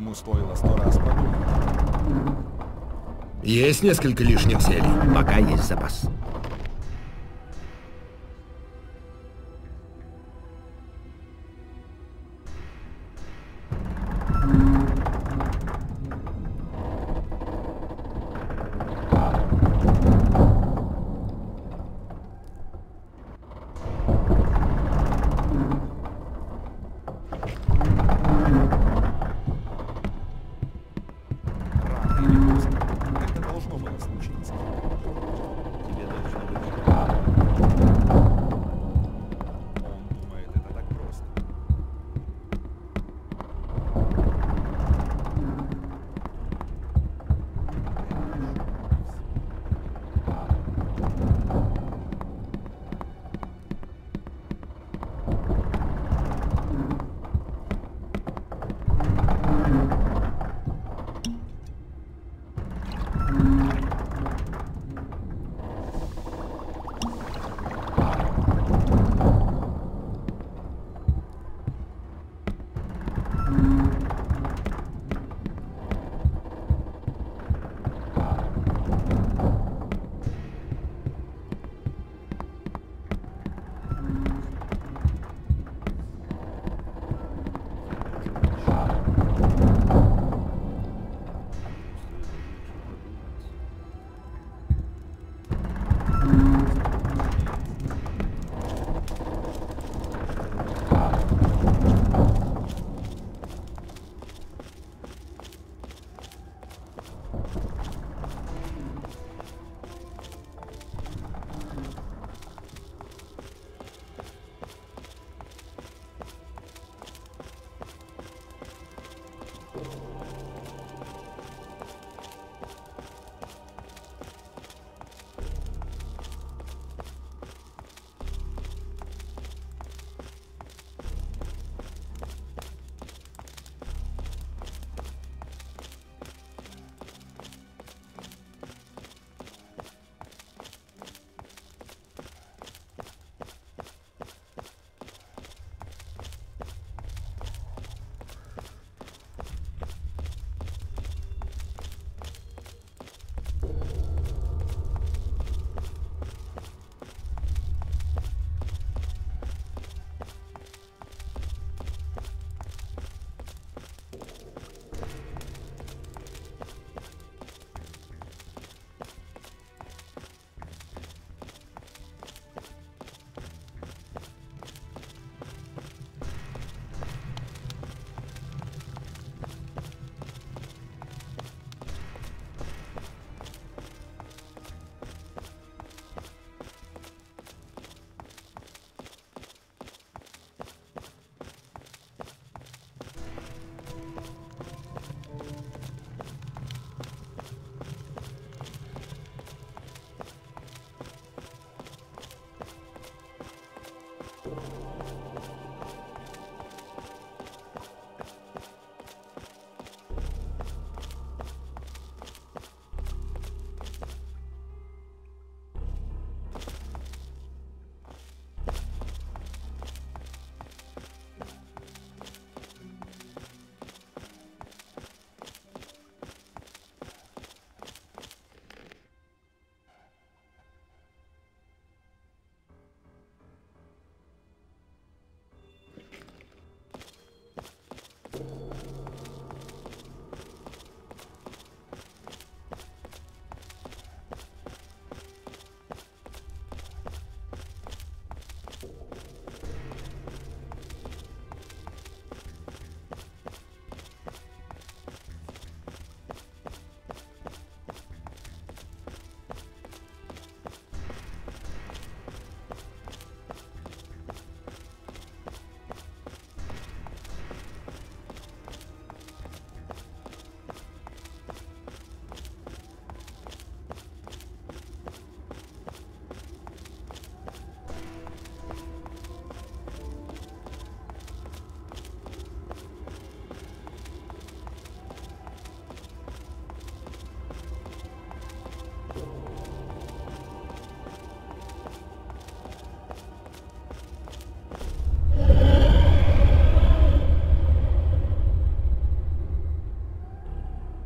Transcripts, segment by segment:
Ему стоило 100 раз подумать. Есть несколько лишних зелий. Пока есть запас. Рано или поздно это должно было случиться. Тебе должно быть. Он думает, это так просто.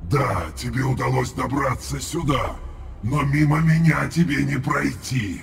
Да, тебе удалось добраться сюда, но мимо меня тебе не пройти.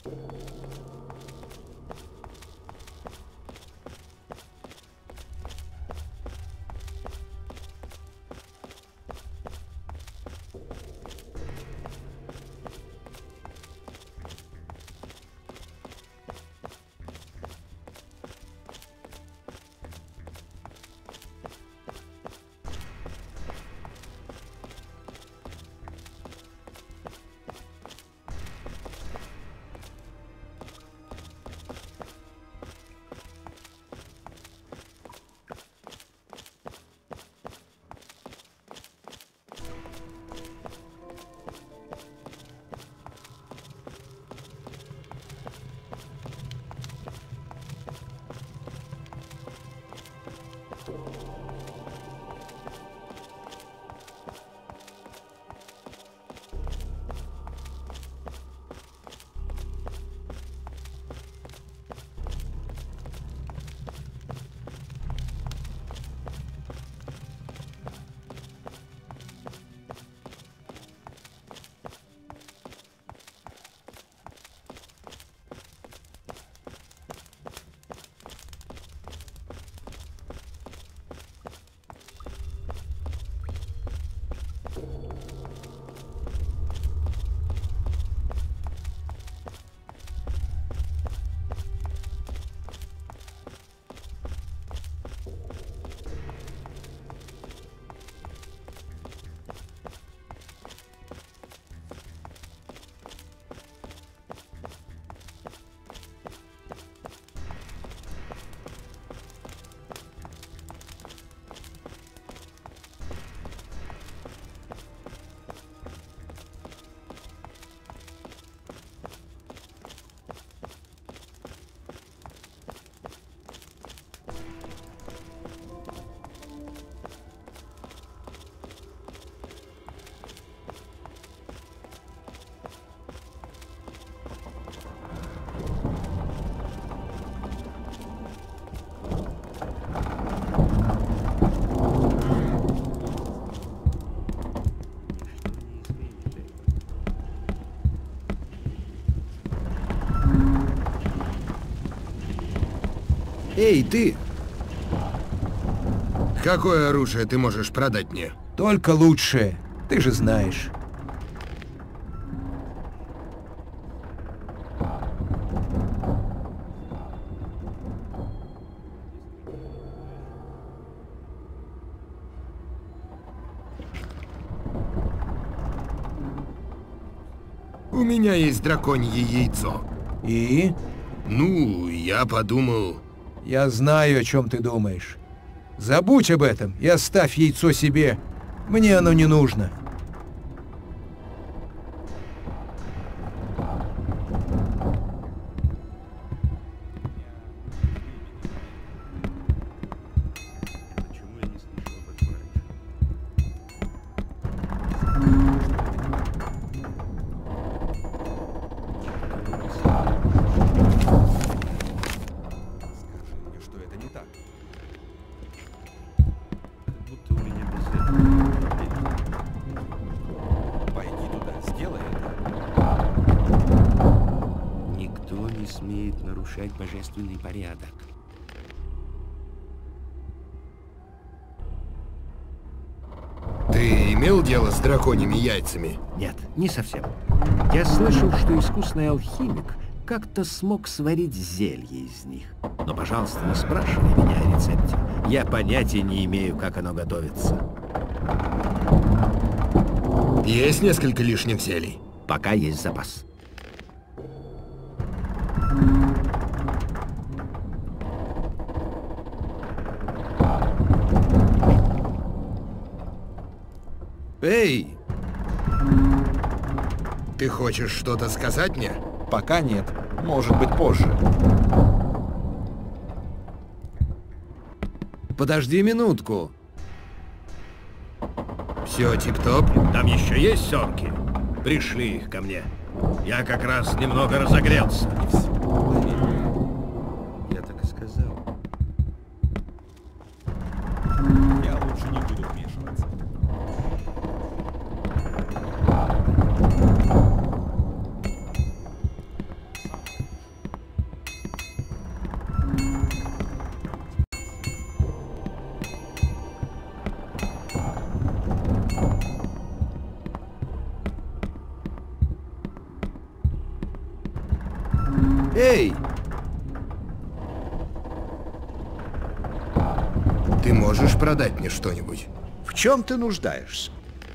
Эй, ты! Какое оружие ты можешь продать мне? Только лучшее. Ты же знаешь. У меня есть драконье яйцо. И? Ну, я подумал... Я знаю, о чем ты думаешь. Забудь об этом и оставь яйцо себе. Мне оно не нужно. Почему я не слышал об этом раньше? Скажи мне, что это не так. Как будто у меня без этого проблем. Пойди туда, сделай это. Никто не смеет нарушать божественный порядок. Ты имел дело с драконьими яйцами? Нет, не совсем. Я слышал, что искусный алхимик как-то смог сварить зелье из них. Но, пожалуйста, не спрашивай меня о рецепте. Я понятия не имею, как оно готовится. Есть несколько лишних зелий. Пока есть запас. Эй! Ты хочешь что-то сказать мне? Пока нет. Может быть, позже. Подожди минутку. Все тип-топ? Там еще есть семки? Пришли их ко мне. Я как раз немного разогрелся. Я так и сказал. Я лучше не буду вмешиваться. Эй! Ты можешь продать мне что-нибудь? В чем ты нуждаешься?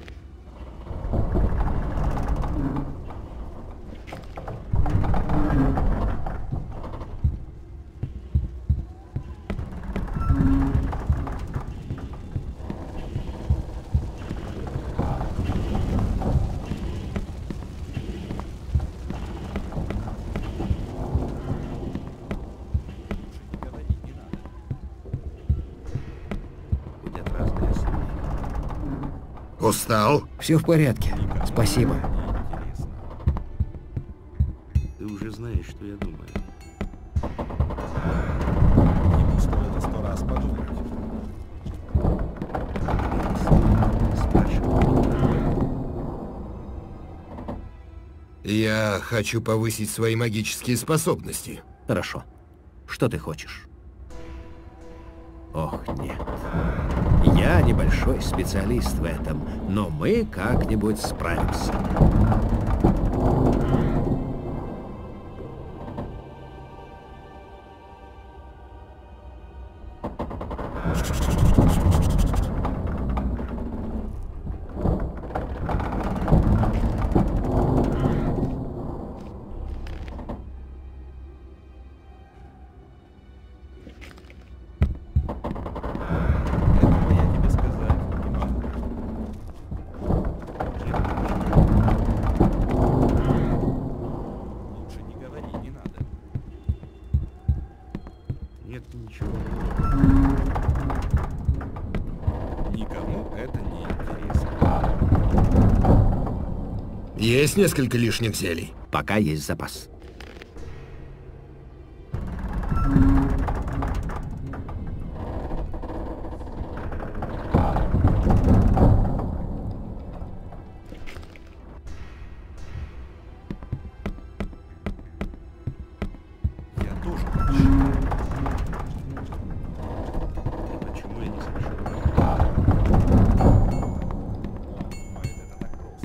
Ходят разные слухи. Устал? Все в порядке. Спасибо. Интересно. Ты уже знаешь, что я думаю. Ему стоило 100 раз подумать. Спрашиваю. Я хочу повысить свои магические способности. Хорошо. Что ты хочешь? Ох, нет. Я небольшой специалист в этом, но мы как-нибудь справимся. Этого я тебе сказать не могу. Лучше не говори, не надо. Нет ничего. Никому это не интересно. Есть несколько лишних зелий. Пока есть запас. Я тоже так считаю. И почему я не слышал? Он думает, это так просто.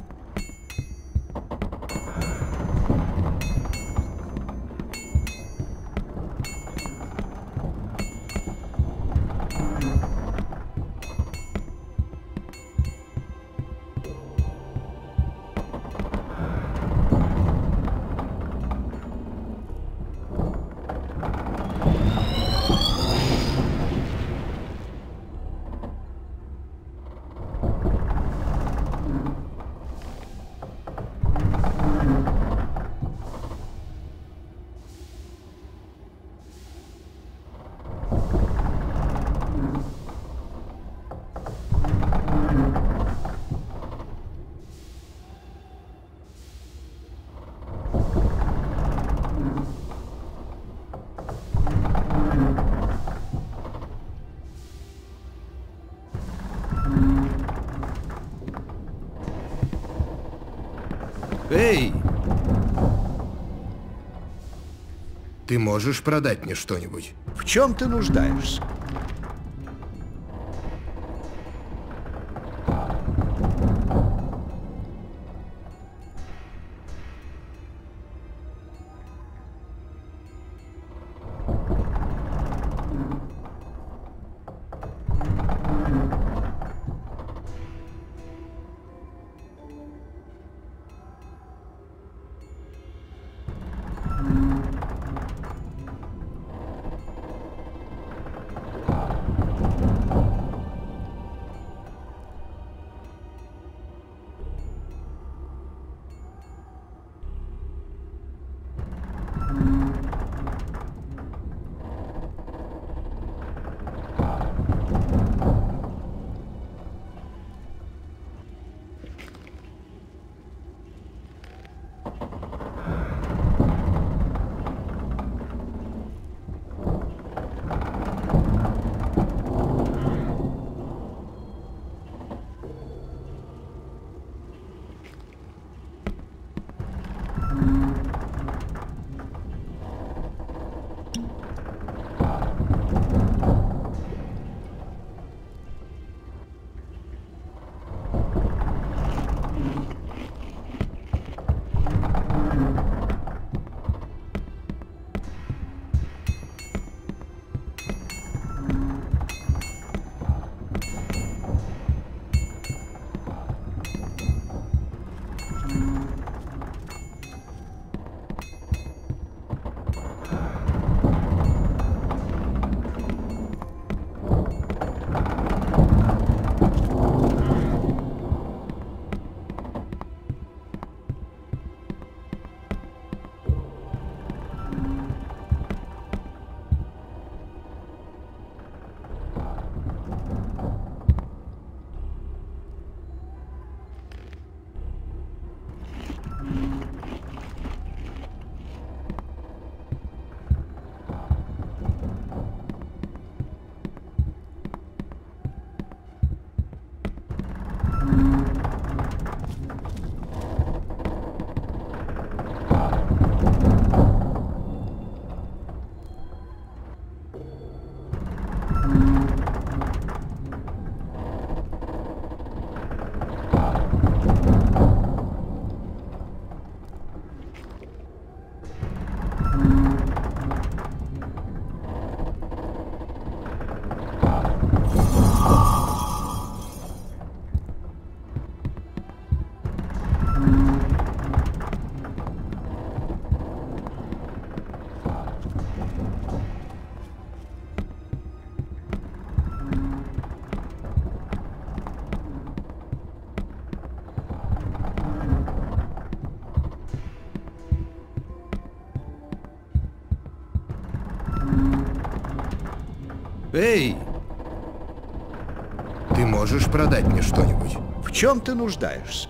Эй! Ты можешь продать мне что-нибудь? В чем ты нуждаешься? Эй! Ты можешь продать мне что-нибудь? В чем ты нуждаешься?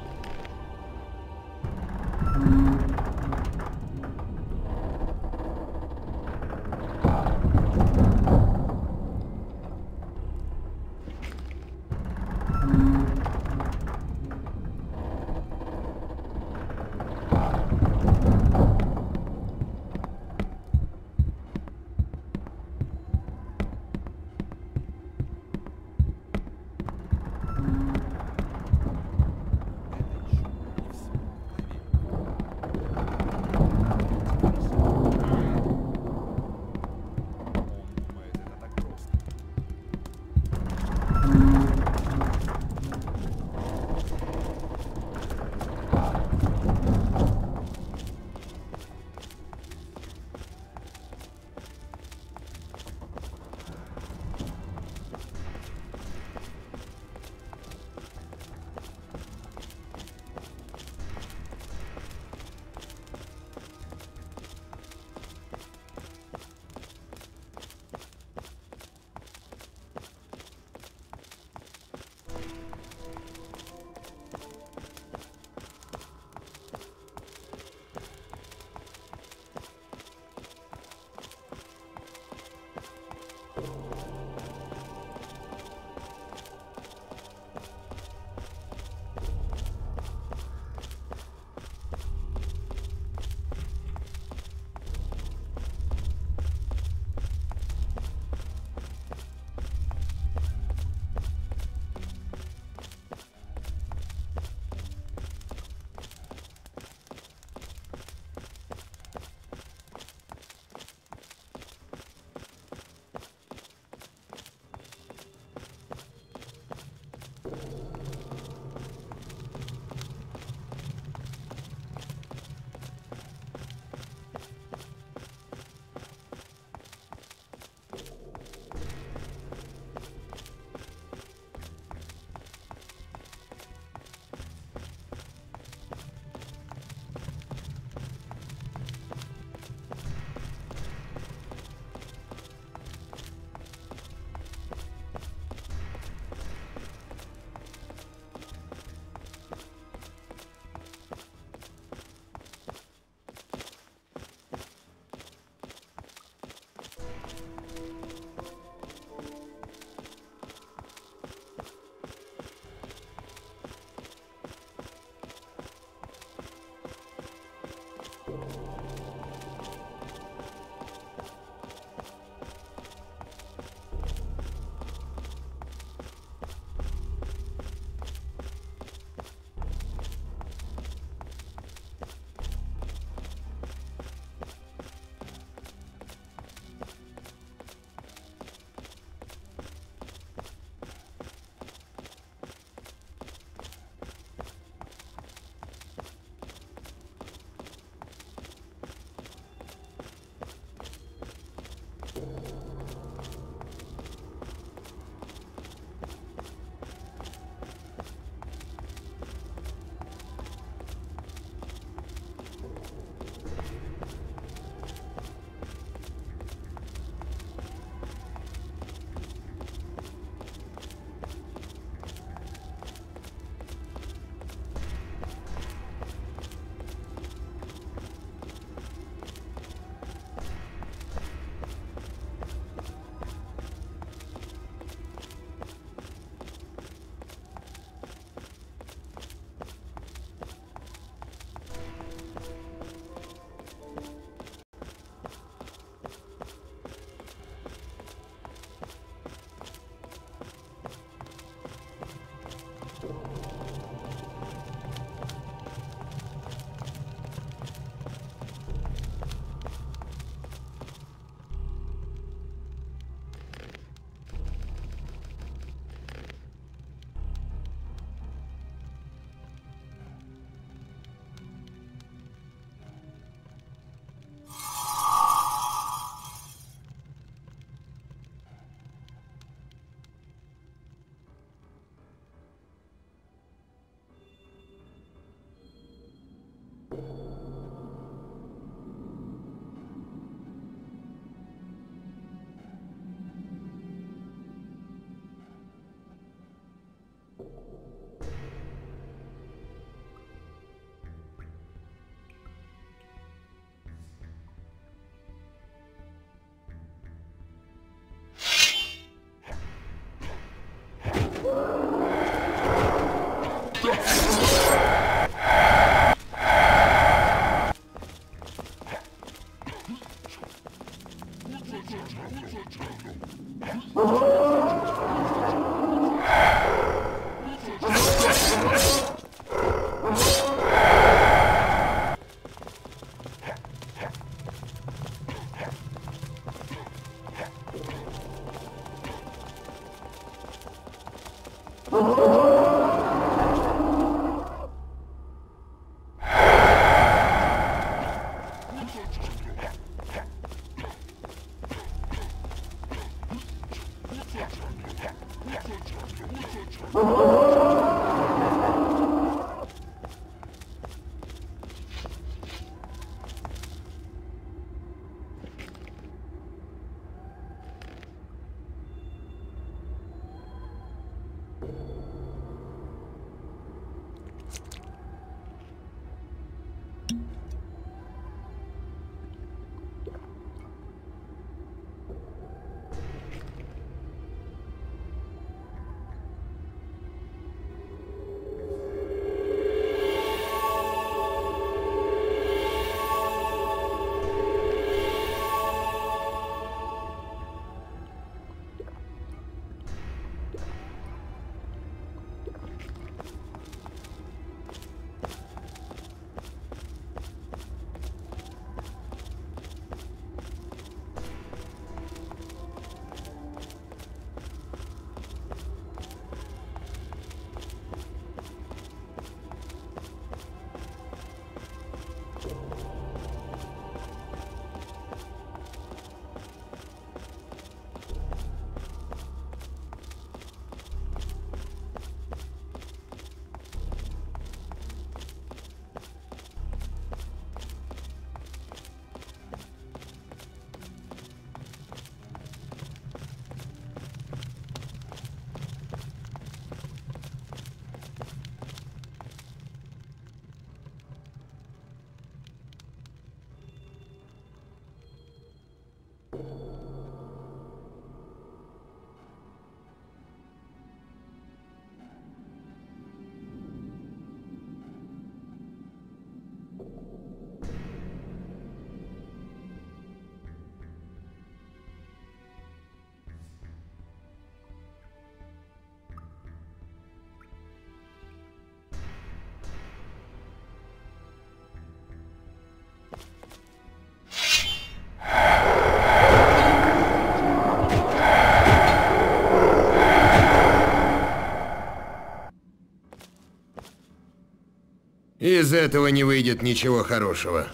Из этого не выйдет ничего хорошего.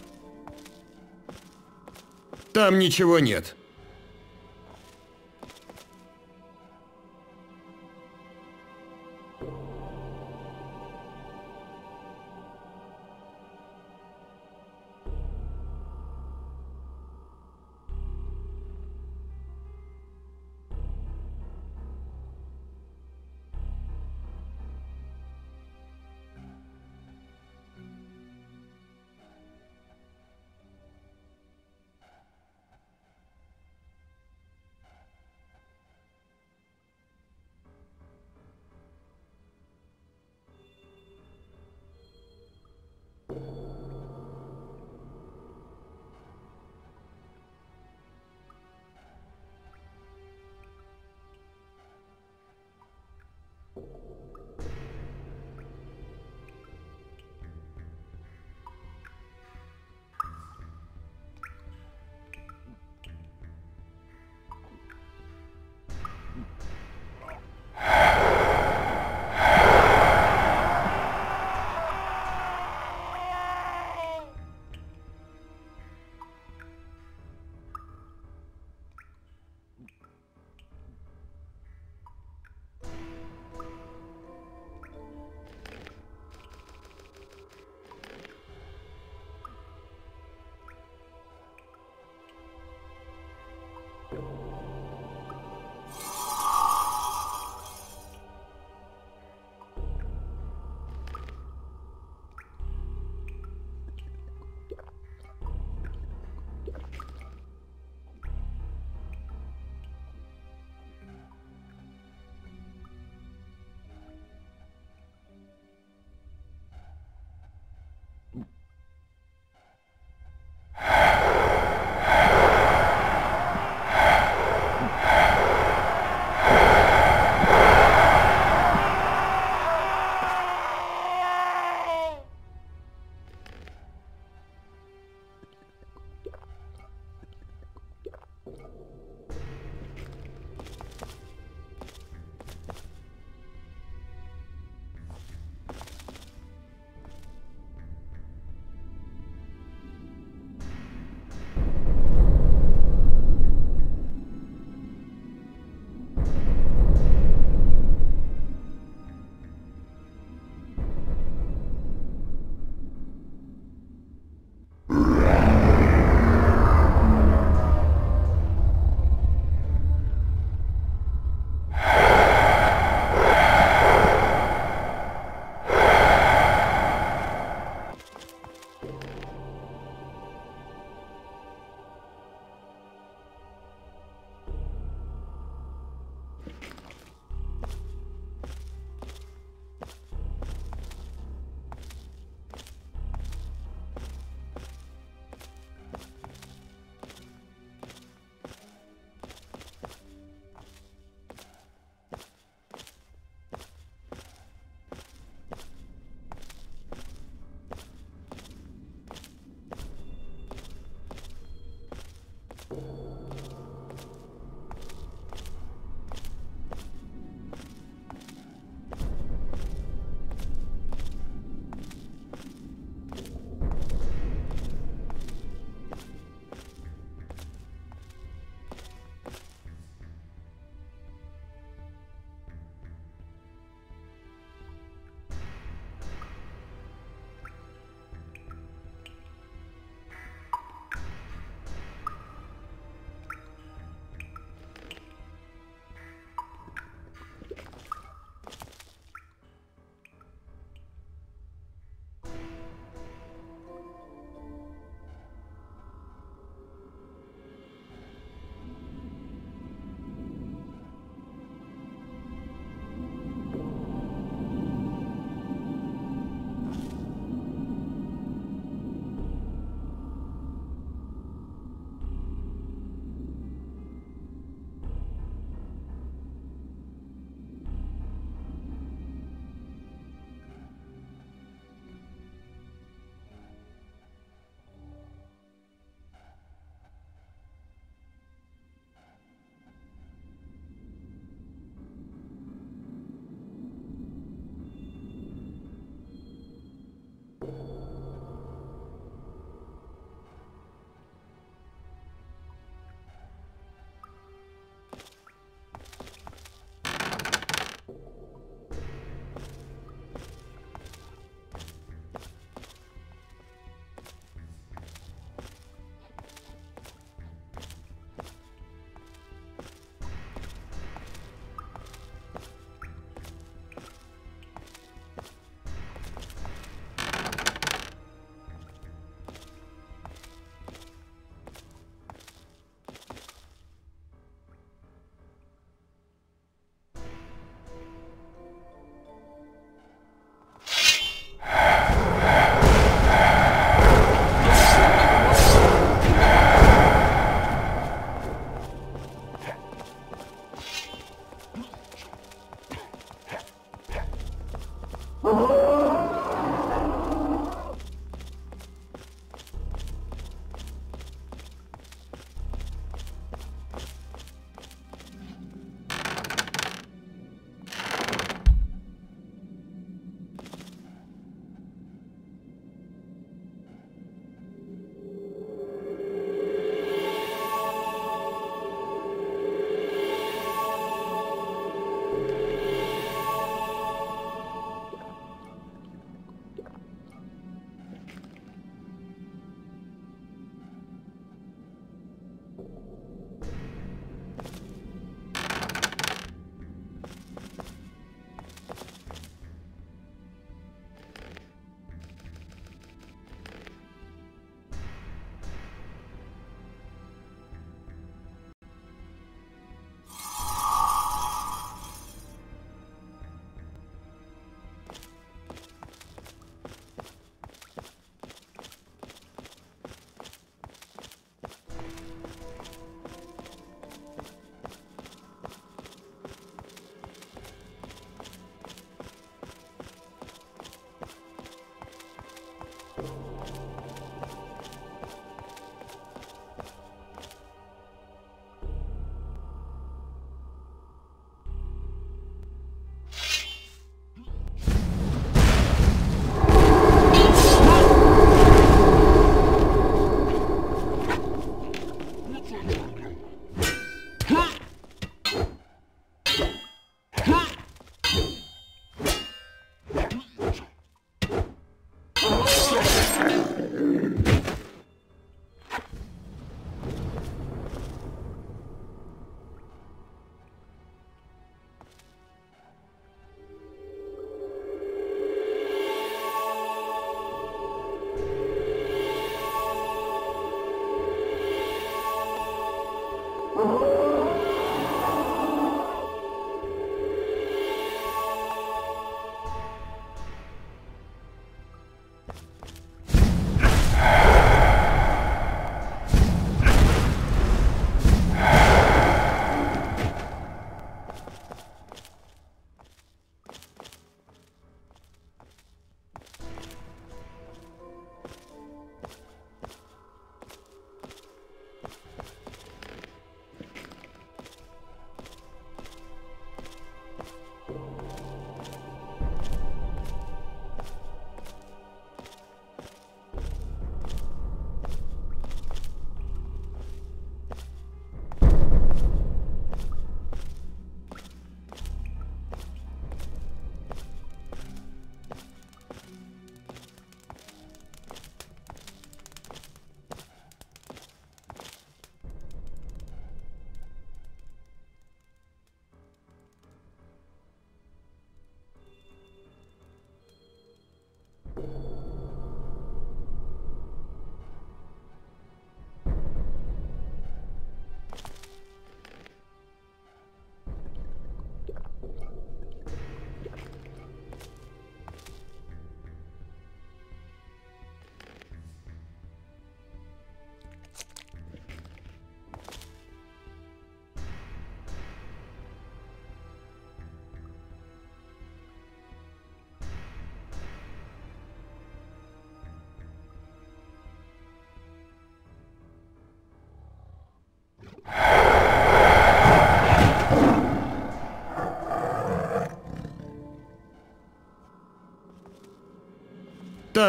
Там ничего нет.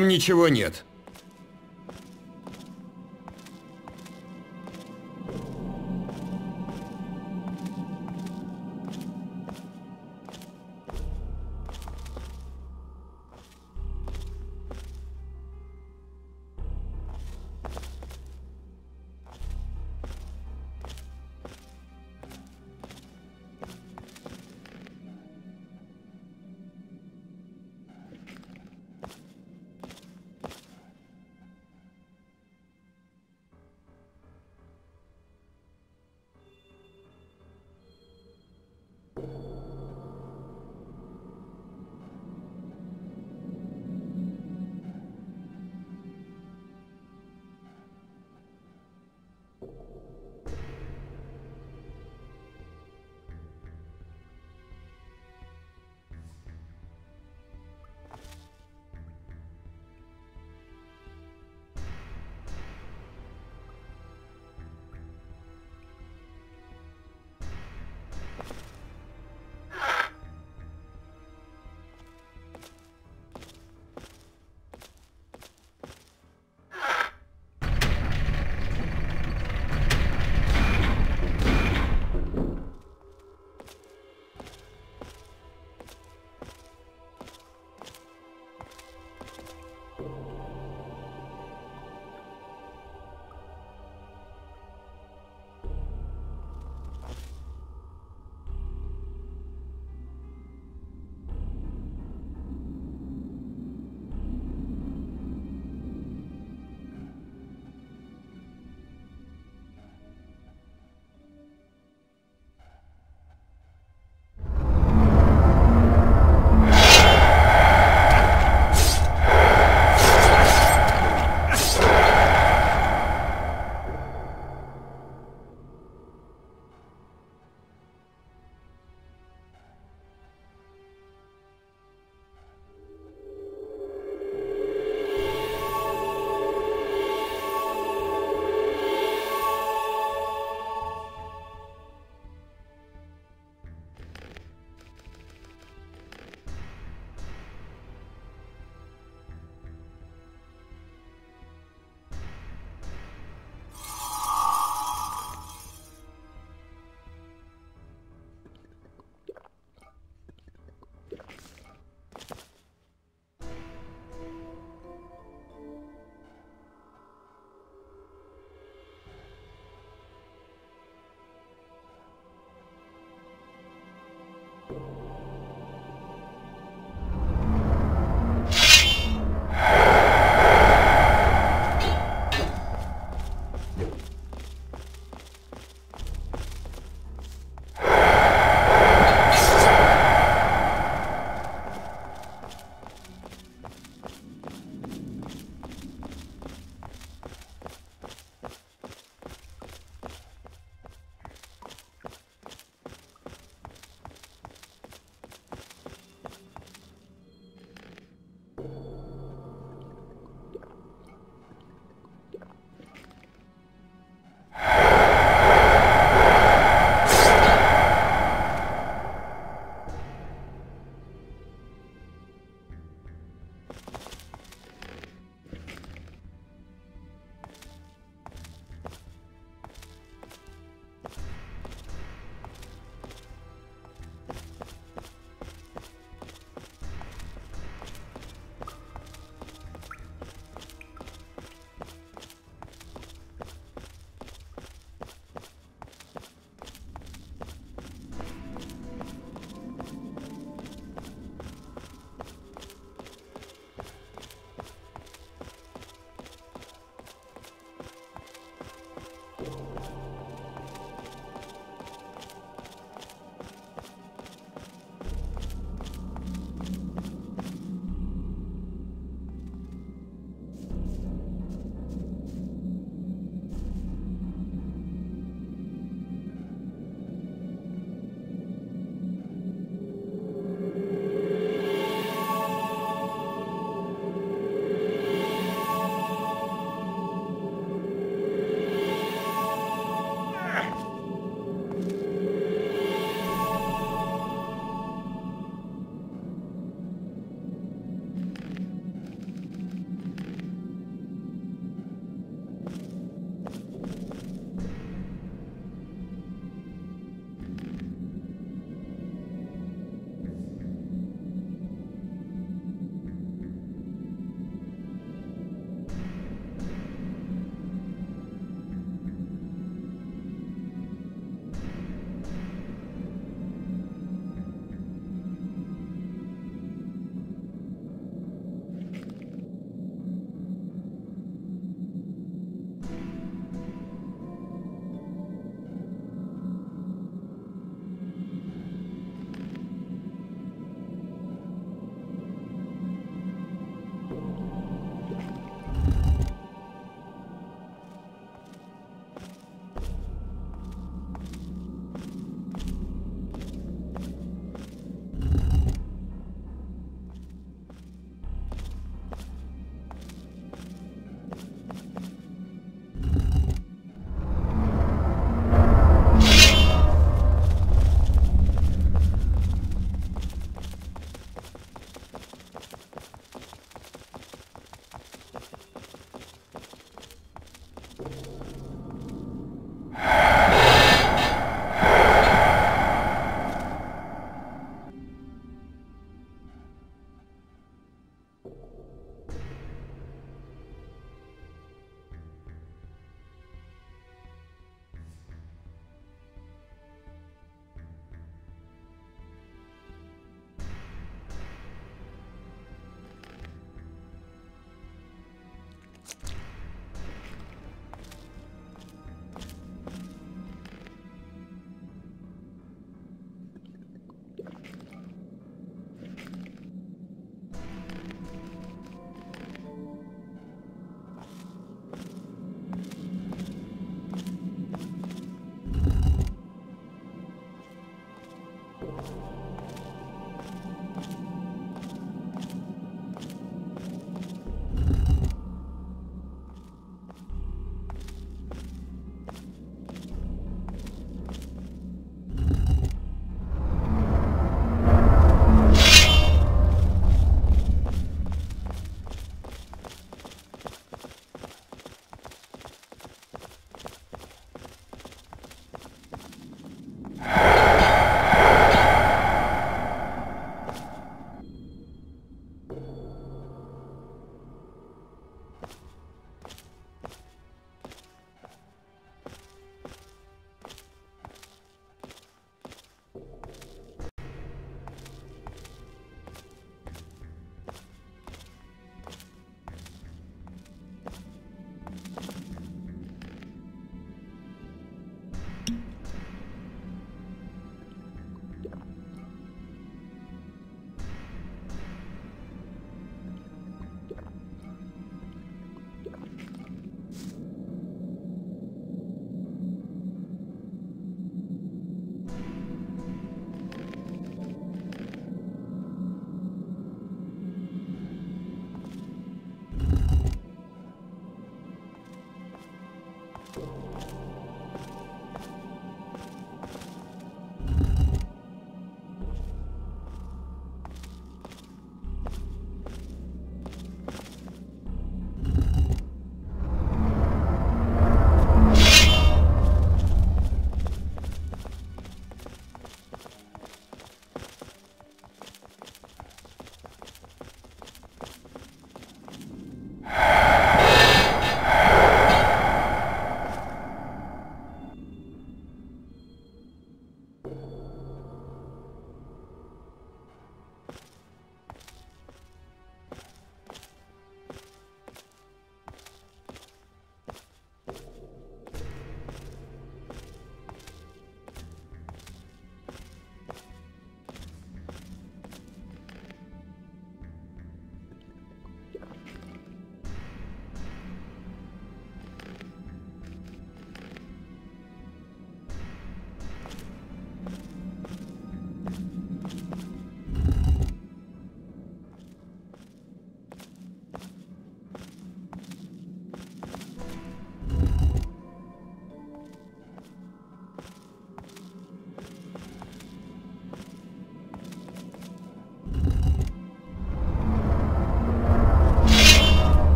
Там ничего нет.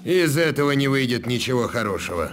Из этого не выйдет ничего хорошего.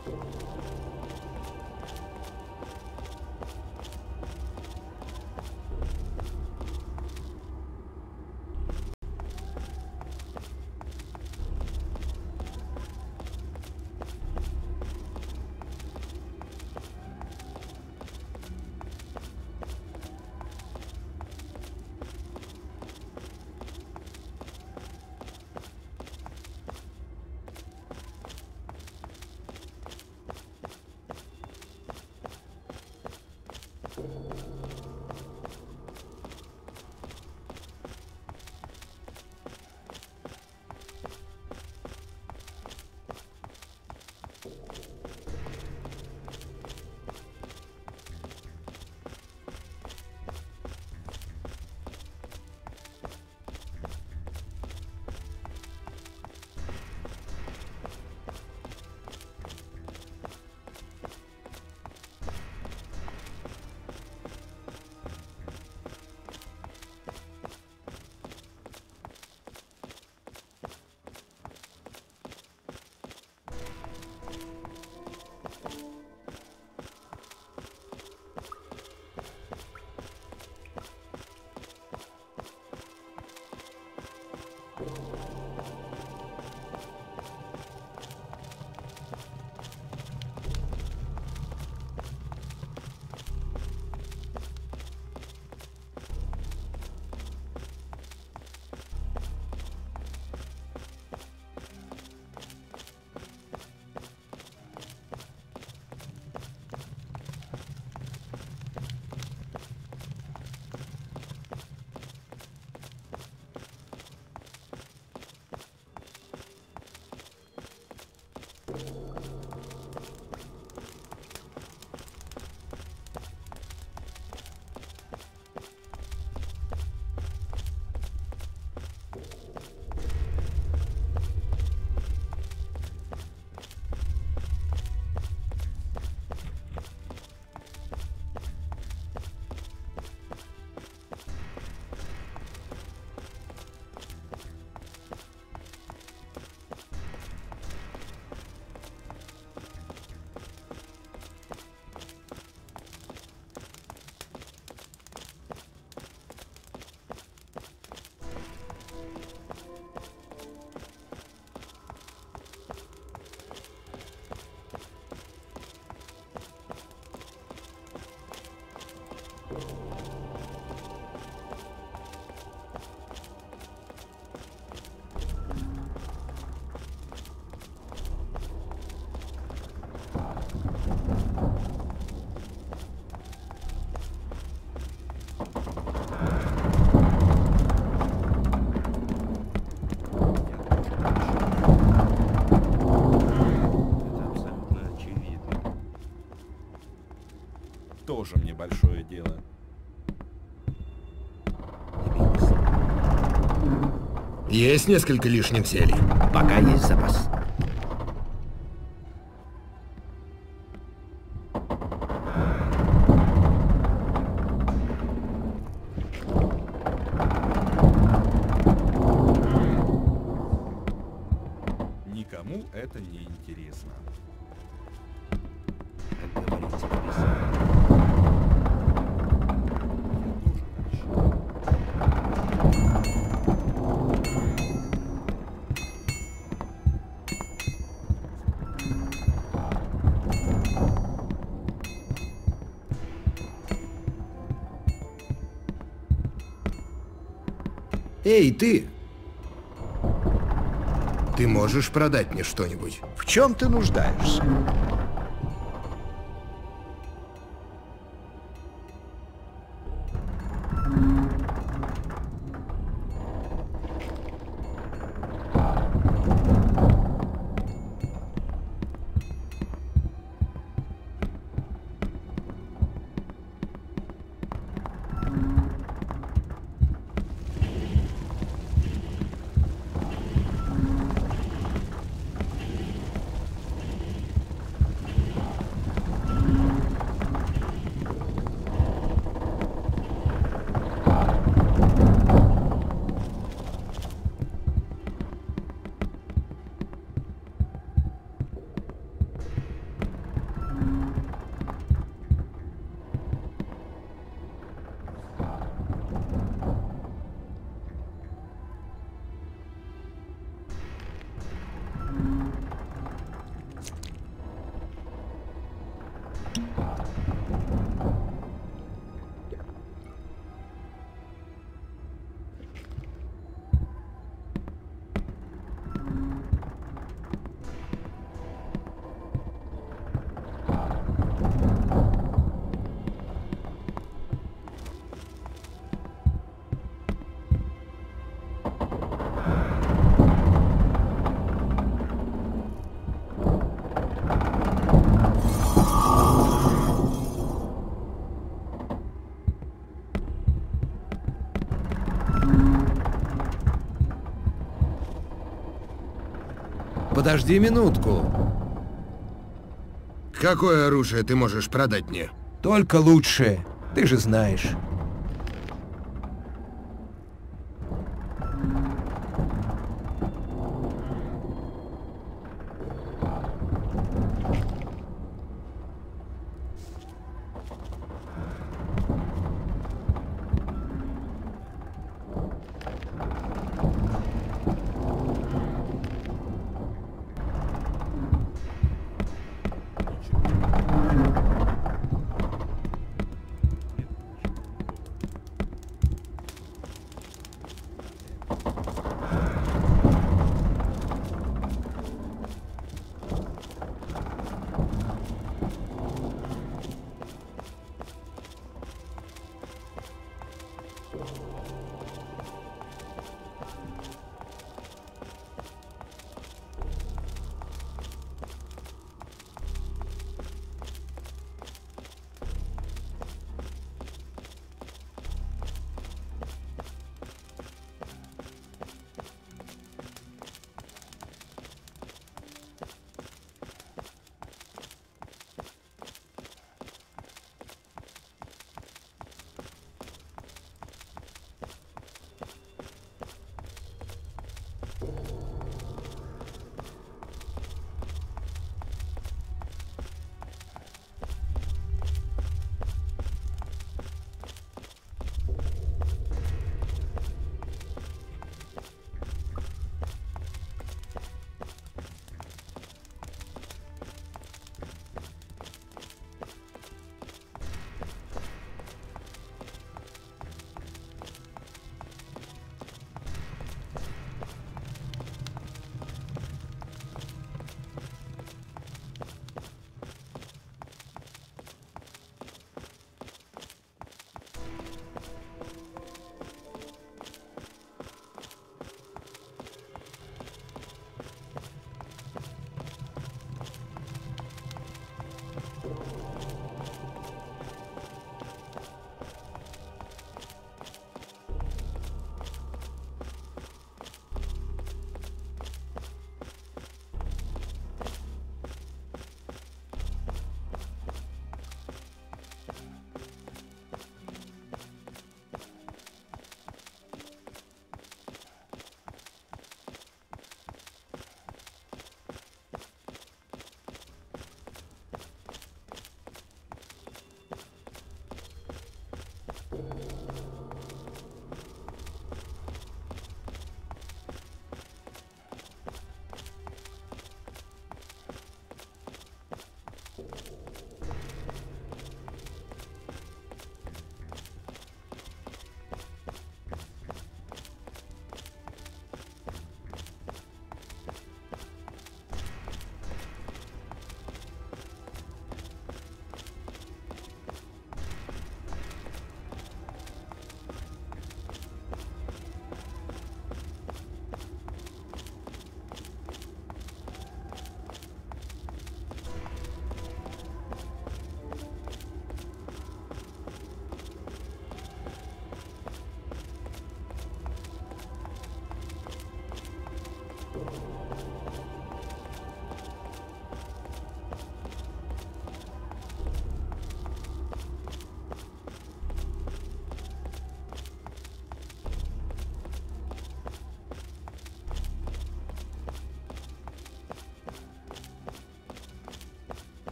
Тоже мне большое дело. Есть несколько лишних зелий. Пока есть запас. Никому это не интересно. Как говорится, писать. Я тоже так считаю. Эй, ты! Ты можешь продать мне что-нибудь? В чем ты нуждаешься? Подожди минутку. Какое оружие ты можешь продать мне? Только лучшее. Ты же знаешь.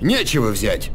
Нечего взять.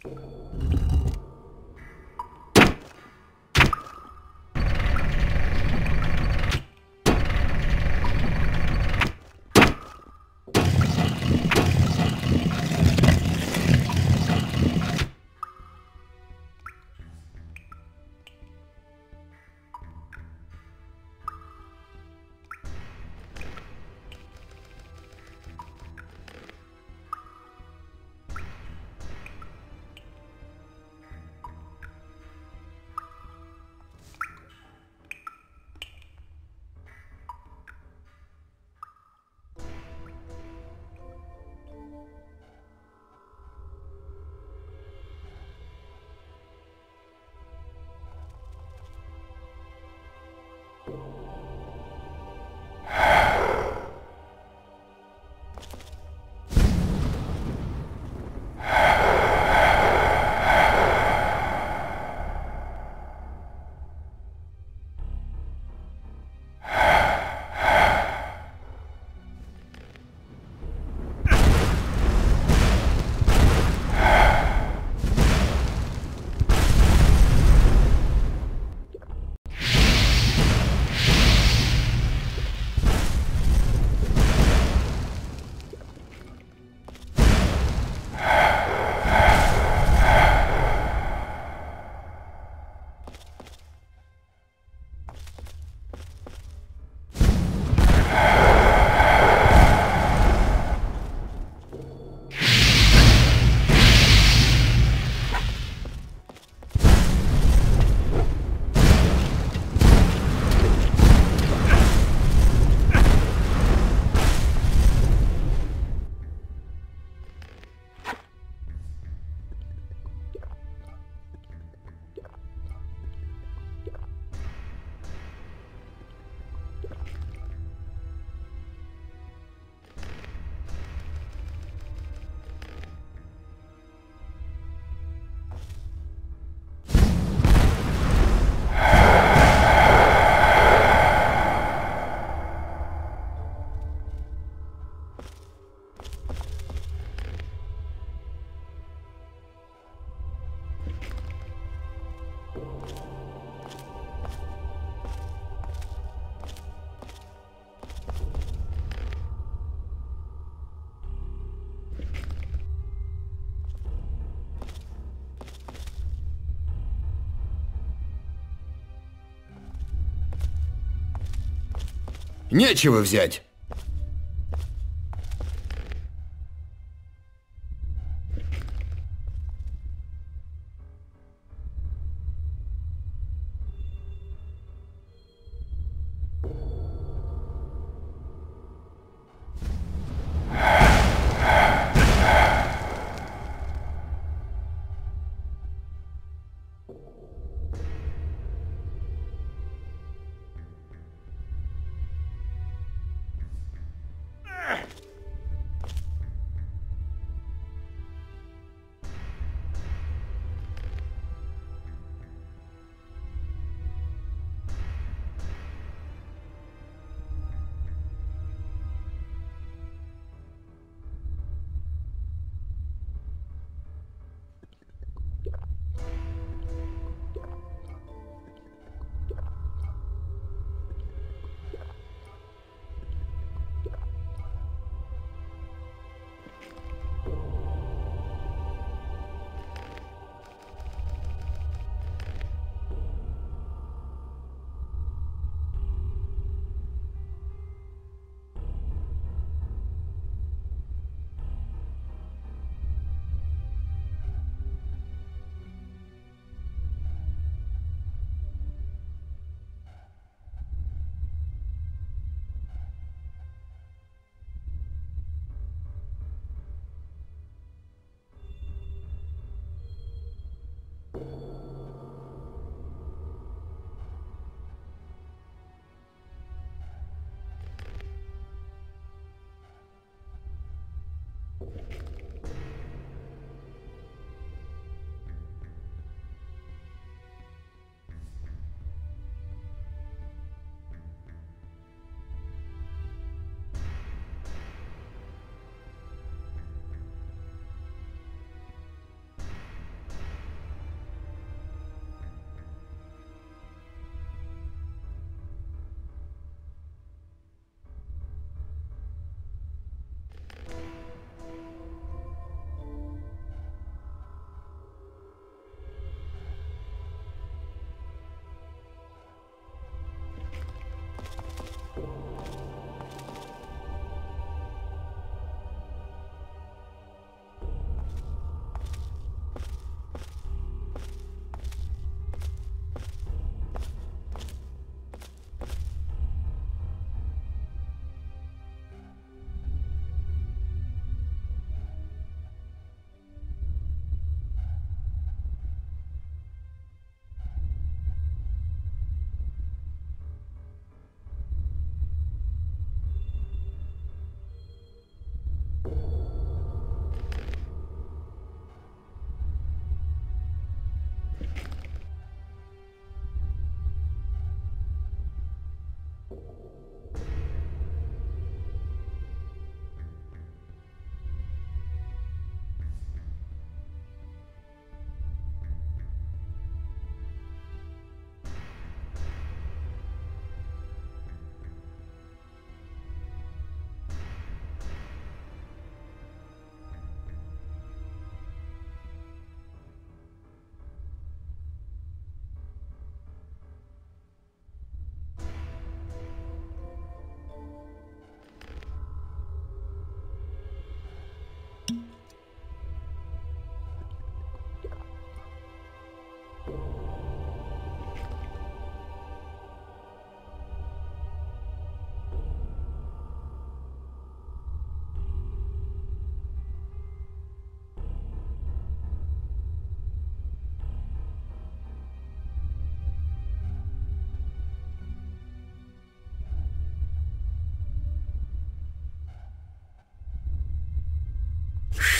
Нечего взять.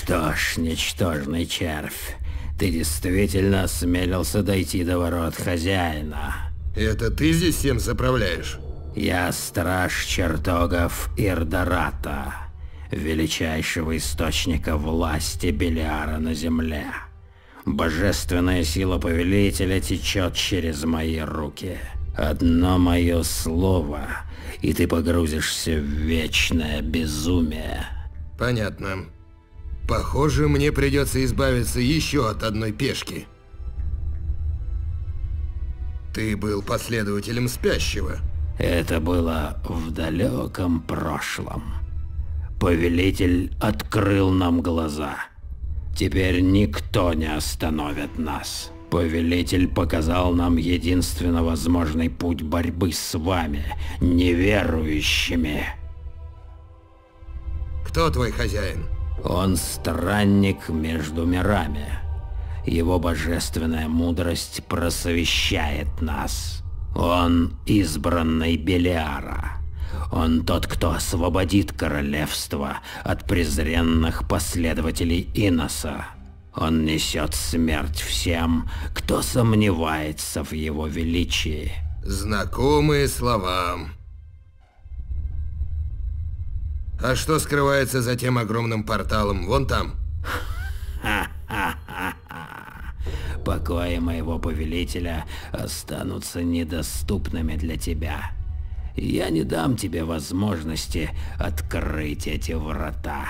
Что ж, ничтожный червь, ты действительно осмелился дойти до ворот хозяина. Это ты здесь всем заправляешь? Я страж чертогов Ирдората, величайшего источника власти Белиара на земле. Божественная сила повелителя течет через мои руки. Одно мое слово, и ты погрузишься в вечное безумие. Понятно. Похоже, мне придется избавиться еще от одной пешки. Ты был последователем Спящего. Это было в далеком прошлом. Повелитель открыл нам глаза. Теперь никто не остановит нас. Повелитель показал нам единственно возможный путь борьбы с вами, неверующими. Кто твой хозяин? Он странник между мирами. Его божественная мудрость просвещает нас. Он избранный Белиара. Он тот, кто освободит королевство от презренных последователей Иноса. Он несет смерть всем, кто сомневается в его величии. Знакомые слова. А что скрывается за тем огромным порталом? Вон там. Покои моего повелителя останутся недоступными для тебя. Я не дам тебе возможности открыть эти врата.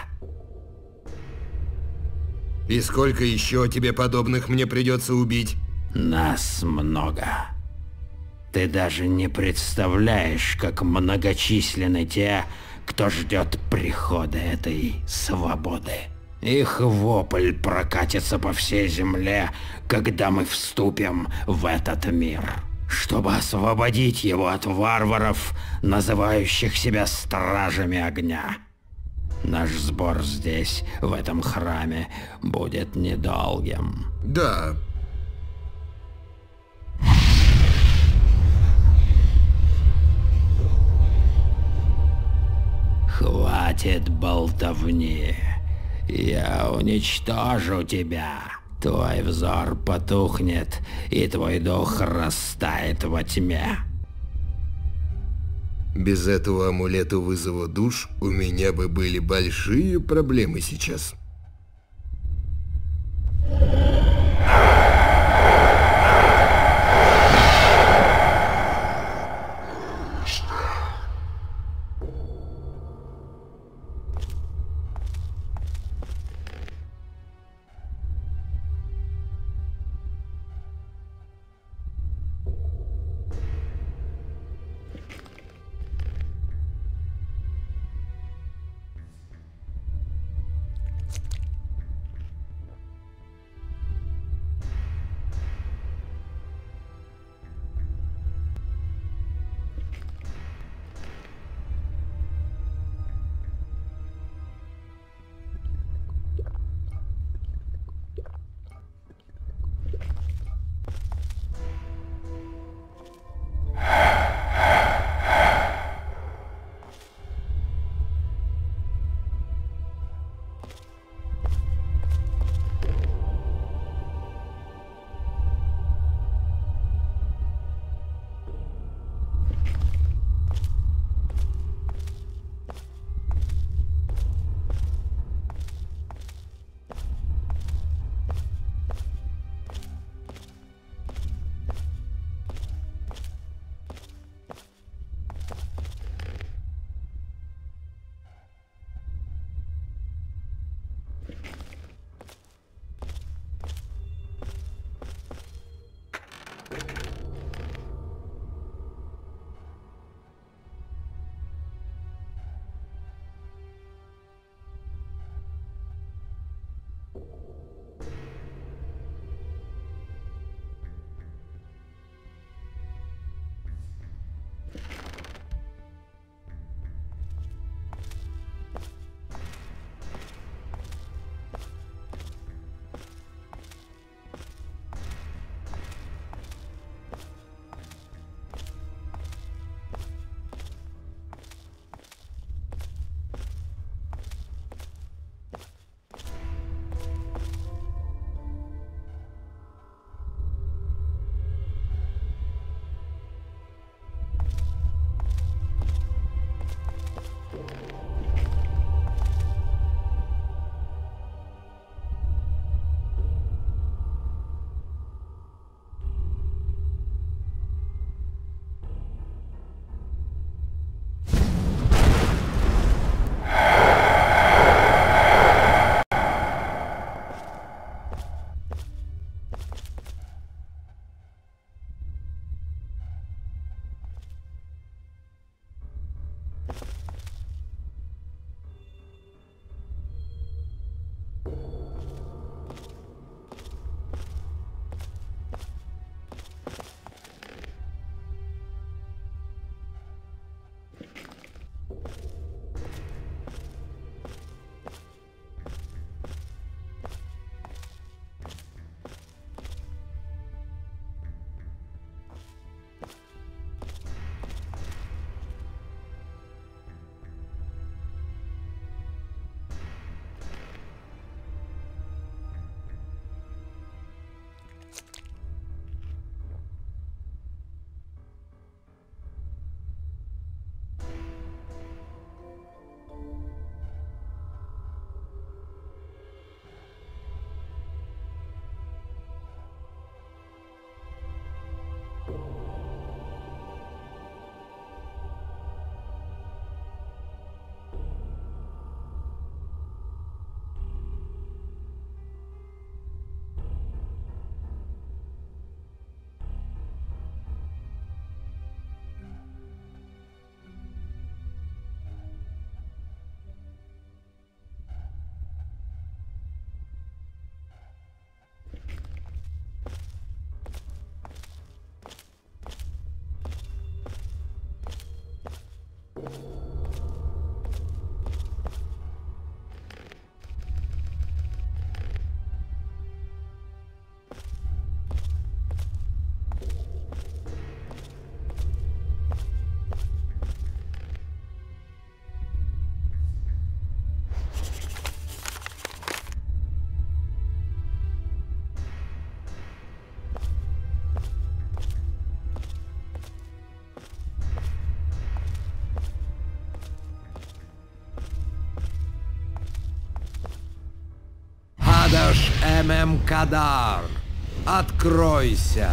И сколько еще тебе подобных мне придется убить? Нас много. Ты даже не представляешь, как многочисленны те, кто ждет прихода этой свободы. Их вопль прокатится по всей земле, когда мы вступим в этот мир. Чтобы освободить его от варваров, называющих себя стражами огня. Наш сбор здесь, в этом храме, будет недолгим. Да. Хватит болтовни. Я уничтожу тебя. Твой взор потухнет, и твой дух растает во тьме. Без этого амулета вызова душ у меня бы были большие проблемы сейчас. Сардаш Кадар, откройся!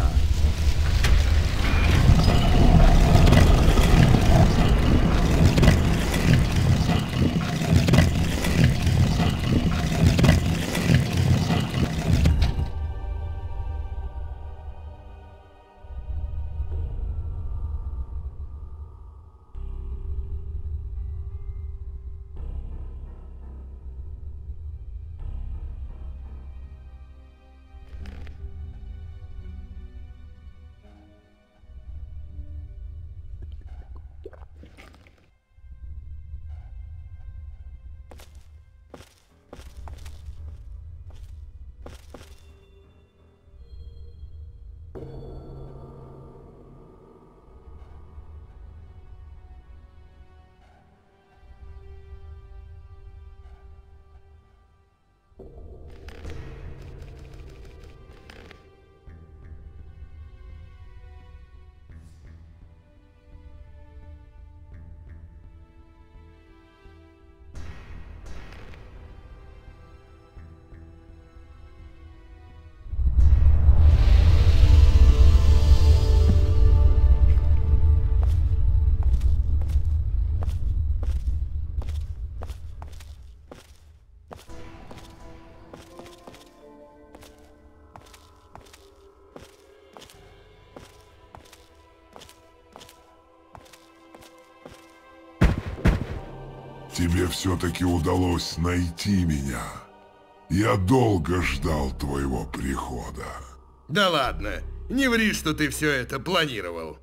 Тебе все-таки удалось найти меня. Я долго ждал твоего прихода. Да ладно, не ври, что ты все это планировал.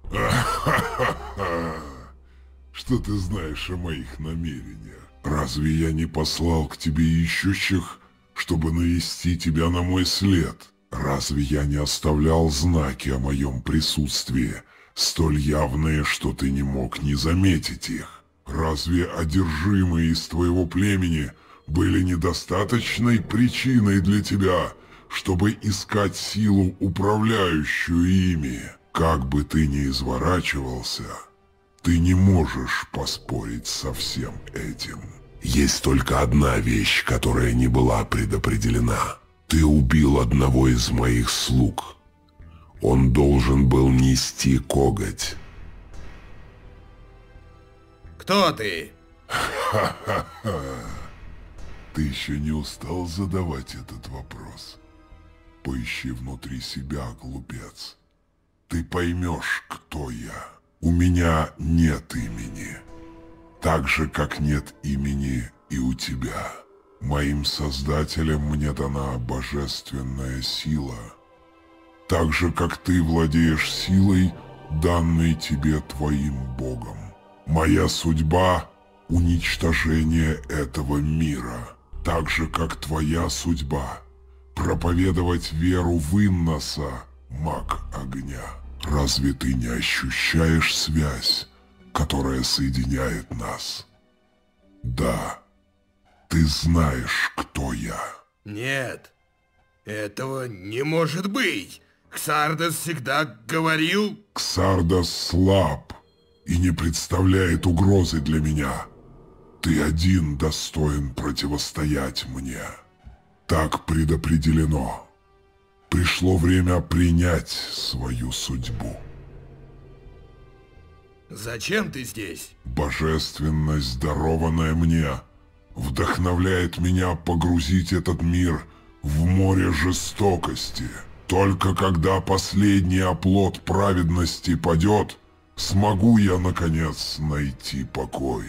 Что ты знаешь о моих намерениях? Разве я не послал к тебе ищущих, чтобы навести тебя на мой след? Разве я не оставлял знаки о моем присутствии, столь явные, что ты не мог не заметить их? Разве одержимые из твоего племени были недостаточной причиной для тебя, чтобы искать силу, управляющую ими? Как бы ты ни изворачивался, ты не можешь поспорить со всем этим. Есть только одна вещь, которая не была предопределена. Ты убил одного из моих слуг. Он должен был нести коготь. Кто ты? Ты еще не устал задавать этот вопрос? Поищи внутри себя, глупец. Ты поймешь, кто я. У меня нет имени. Так же, как нет имени и у тебя. Моим создателем мне дана божественная сила. Так же, как ты владеешь силой, данной тебе твоим богом. Моя судьба — уничтожение этого мира, так же, как твоя судьба — проповедовать веру в Инноса, маг огня. Разве ты не ощущаешь связь, которая соединяет нас? Да, ты знаешь, кто я. Нет, этого не может быть. Ксардос всегда говорил... Ксардос слаб и не представляет угрозы для меня. Ты один достоин противостоять мне. Так предопределено. Пришло время принять свою судьбу. Зачем ты здесь? Божественность, дарованная мне, вдохновляет меня погрузить этот мир в море жестокости. Только когда последний оплот праведности падет, смогу я, наконец, найти покой.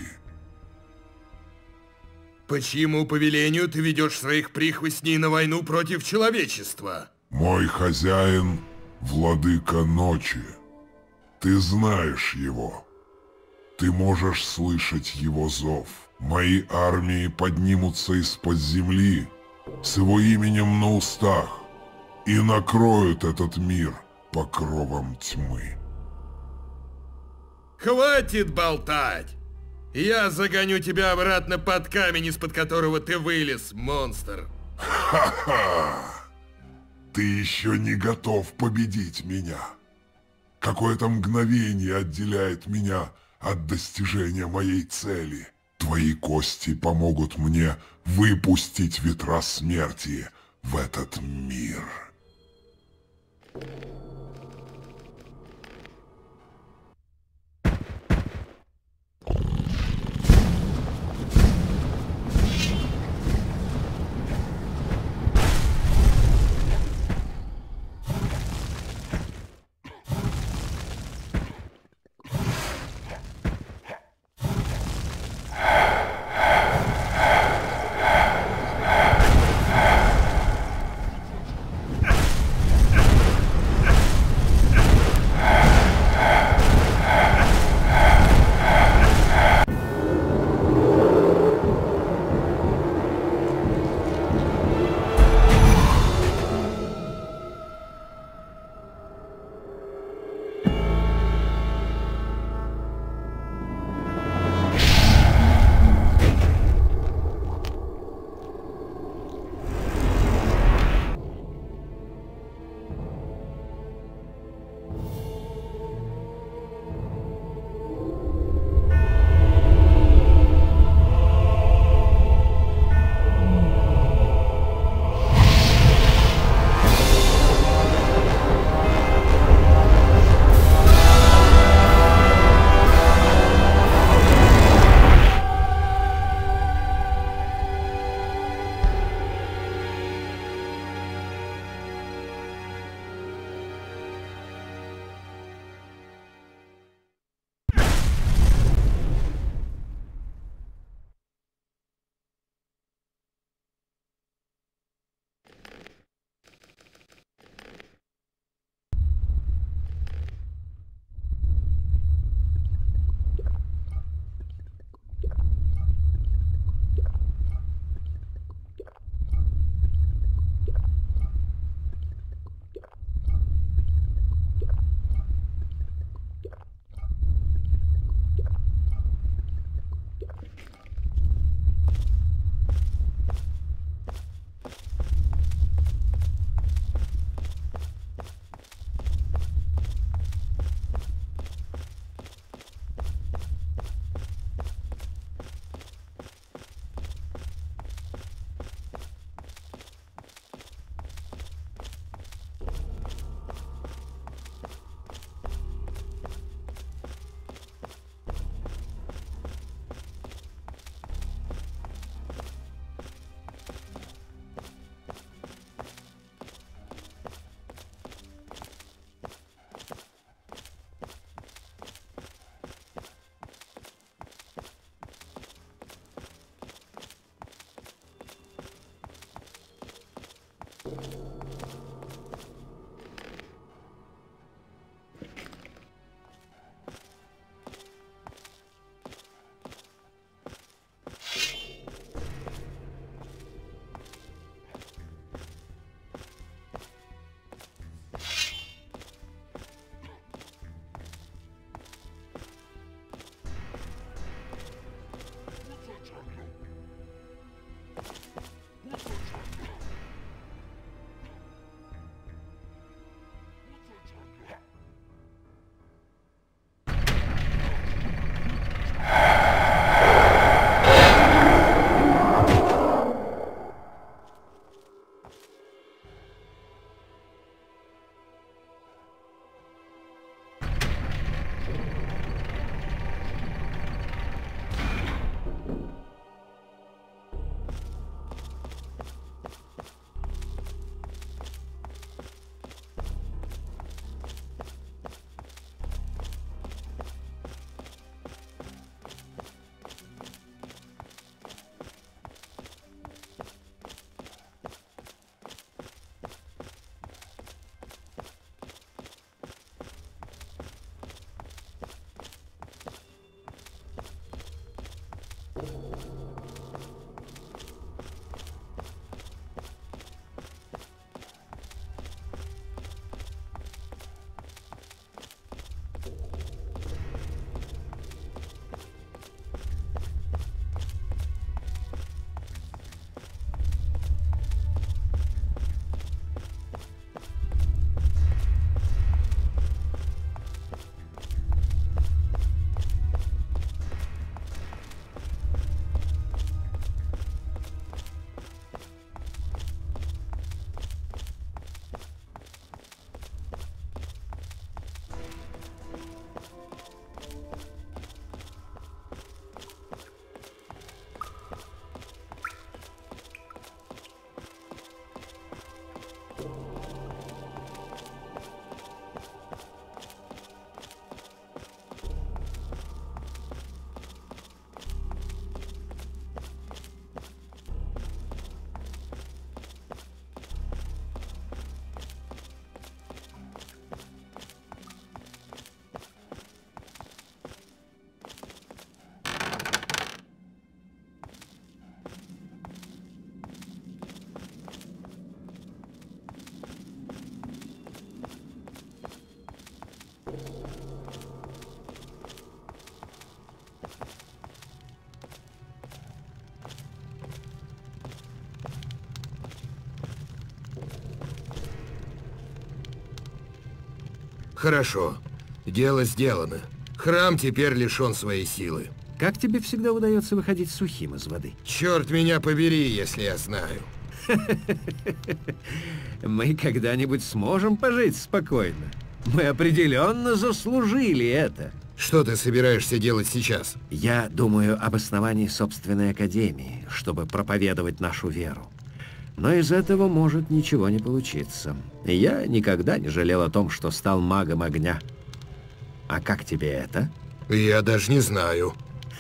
Почему по велению ты ведешь своих прихвостней на войну против человечества? Мой хозяин — владыка ночи. Ты знаешь его. Ты можешь слышать его зов. Мои армии поднимутся из-под земли с его именем на устах и накроют этот мир покровом тьмы. Хватит болтать! Я загоню тебя обратно под камень, из-под которого ты вылез, монстр. Ха-ха! Ты еще не готов победить меня. Какое-то мгновение отделяет меня от достижения моей цели. Твои кости помогут мне выпустить ветра смерти, в этот мир. Хорошо. Дело сделано. Храм теперь лишен своей силы. Как тебе всегда удается выходить сухим из воды? Черт меня побери, если я знаю. Мы когда-нибудь сможем пожить спокойно. Мы определенно заслужили это. Что ты собираешься делать сейчас? Я думаю об основании собственной академии, чтобы проповедовать нашу веру. Но из этого может ничего не получиться. И я никогда не жалел о том, что стал магом огня. А как тебе это? Я даже не знаю.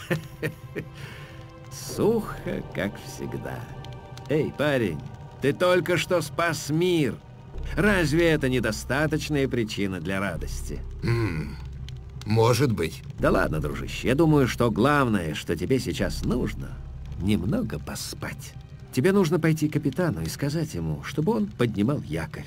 Сухо, как всегда. Эй, парень, ты только что спас мир. Разве это недостаточная причина для радости? Может быть. Да ладно, дружище, я думаю, что главное, что тебе сейчас нужно, немного поспать. Тебе нужно пойти к капитану и сказать ему, чтобы он поднимал якорь.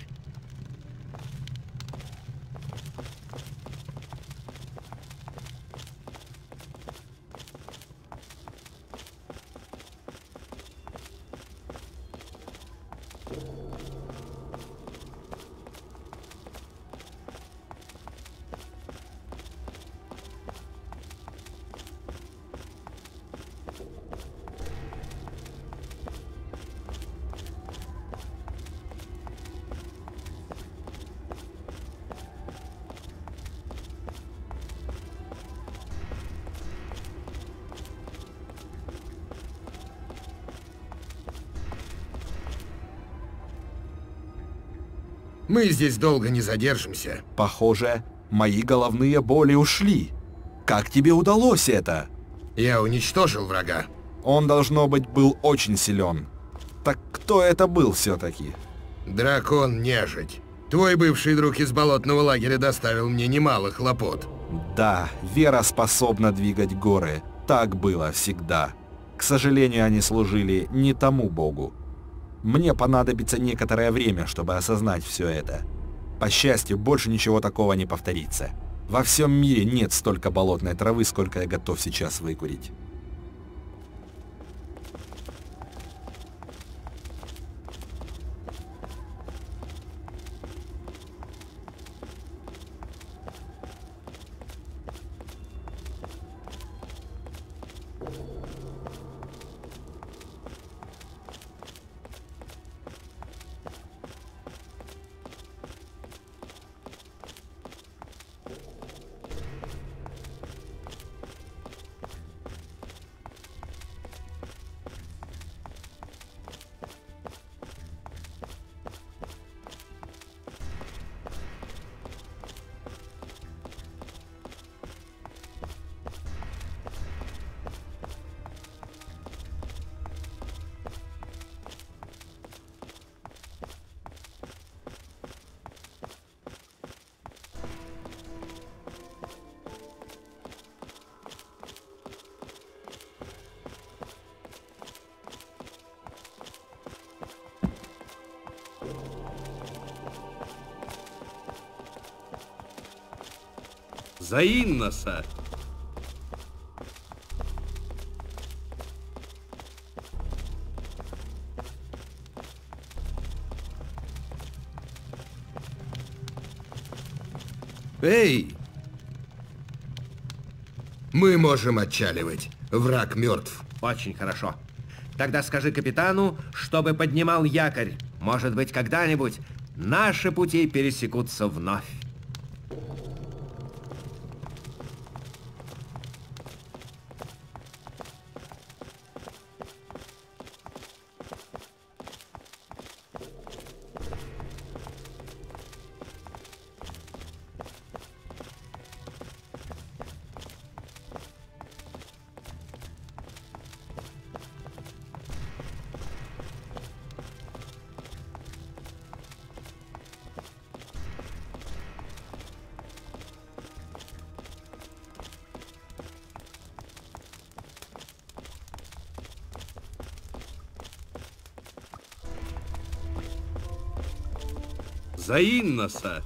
Мы здесь долго не задержимся. Похоже, мои головные боли ушли. Как тебе удалось это? Я уничтожил врага. Он, должно быть, был очень силен. Так кто это был все-таки? Дракон-нежить. Твой бывший друг из болотного лагеря доставил мне немало хлопот. Да, вера способна двигать горы. Так было всегда. К сожалению, они служили не тому богу. Мне понадобится некоторое время, чтобы осознать все это. По счастью, больше ничего такого не повторится. Во всем мире нет столько болотной травы, сколько я готов сейчас выкурить. За Инноса! Эй! Мы можем отчаливать. Враг мертв. Очень хорошо. Тогда скажи капитану, чтобы поднимал якорь. Может быть, когда-нибудь наши пути пересекутся вновь. За Инноса!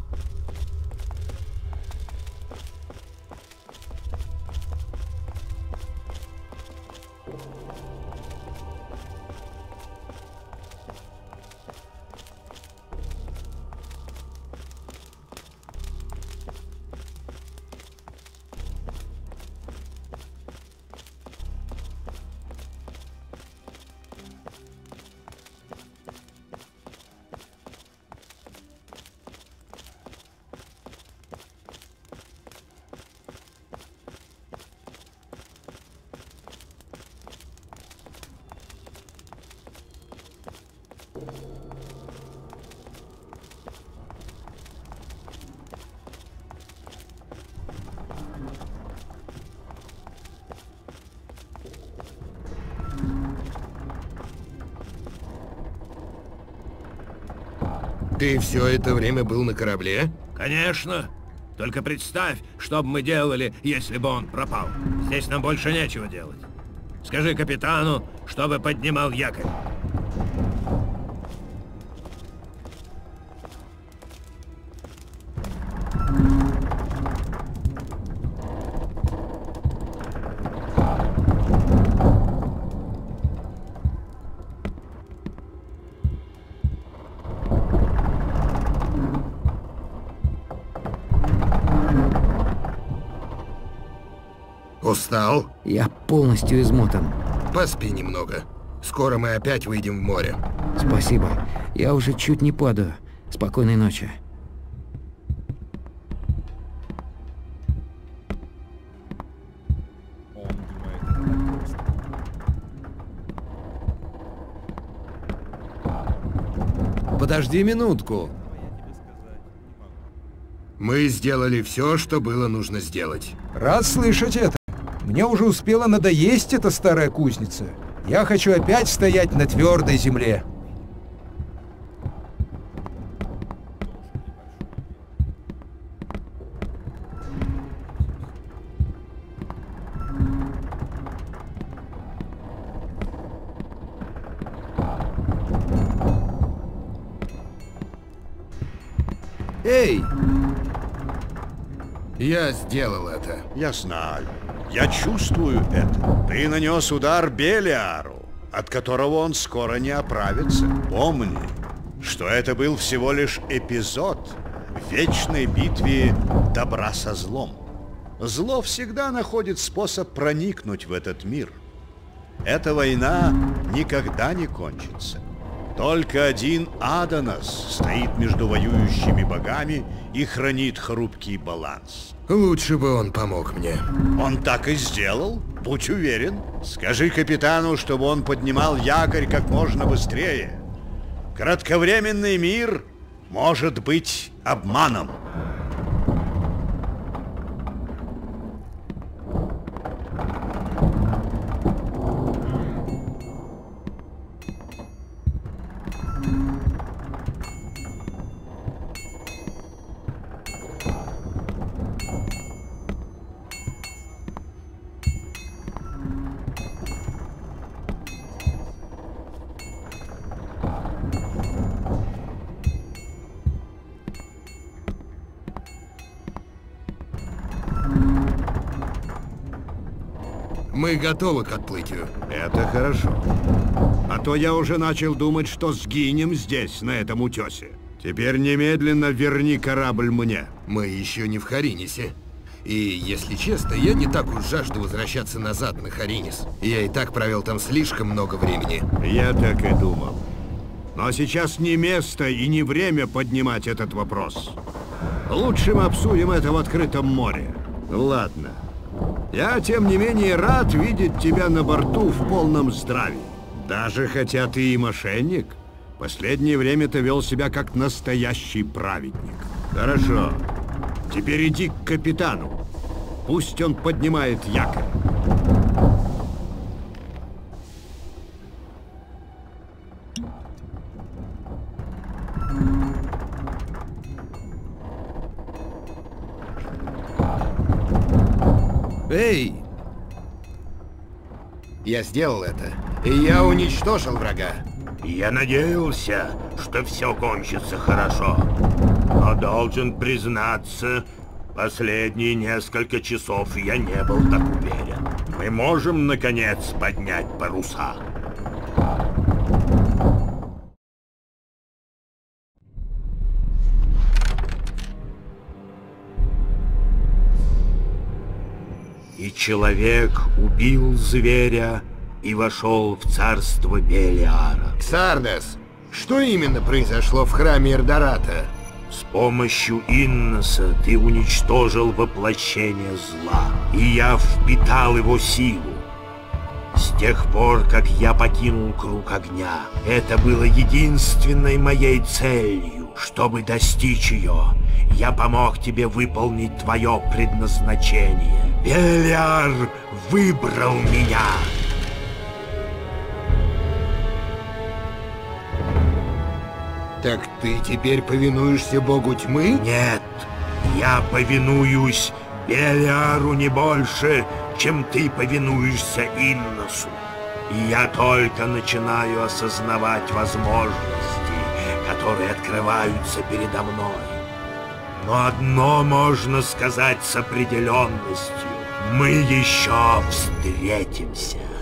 Ты все это время был на корабле? Конечно. Только представь, что бы мы делали, если бы он пропал. Здесь нам больше нечего делать. Скажи капитану, чтобы поднимал якорь. Устал? Я полностью измотан. Поспи немного. Скоро мы опять выйдем в море. Спасибо. Я уже чуть не падаю. Спокойной ночи. Подожди минутку. Мы сделали все, что было нужно сделать. Рад слышать это. Мне уже успела надоесть эта старая кузница. Я хочу опять стоять на твердой земле. Эй! Я сделал это. Я знаю. Я чувствую это. Ты нанес удар Белиару, от которого он скоро не оправится. Помни, что это был всего лишь эпизод в вечной битве добра со злом. Зло всегда находит способ проникнуть в этот мир. Эта война никогда не кончится. Только один Адонас стоит между воюющими богами и хранит хрупкий баланс. Лучше бы он помог мне. Он так и сделал, будь уверен. Скажи капитану, чтобы он поднимал якорь как можно быстрее. Кратковременный мир может быть обманом. Мы готовы к отплытию. Это хорошо. А то я уже начал думать, что сгинем здесь, на этом утесе. Теперь немедленно верни корабль мне. Мы еще не в Харинисе. И, если честно, я не так уж жажду возвращаться назад на Харинис. Я и так провел там слишком много времени. Я так и думал. Но сейчас не место и не время поднимать этот вопрос. Лучше мы обсудим это в открытом море. Ладно. Я, тем не менее, рад видеть тебя на борту в полном здравии. Даже хотя ты и мошенник, в последнее время ты вел себя как настоящий праведник. Хорошо. Теперь иди к капитану. Пусть он поднимает якорь. Эй! Я сделал это, и я уничтожил врага. Я надеялся, что все кончится хорошо. Но должен признаться, последние несколько часов я не был так уверен. Мы можем, наконец, поднять паруса. И человек убил зверя и вошел в царство Белиара. Ксардес, что именно произошло в храме Эрдората? С помощью Инноса ты уничтожил воплощение зла, и я впитал его силу. С тех пор, как я покинул круг огня, это было единственной моей целью. Чтобы достичь ее, я помог тебе выполнить твое предназначение. Белиар выбрал меня. Так ты теперь повинуешься богу тьмы? Нет, я повинуюсь Белиару не больше, чем ты повинуешься Инносу. И я только начинаю осознавать возможности, которые открываются передо мной. Но одно можно сказать с определенностью. Мы еще встретимся.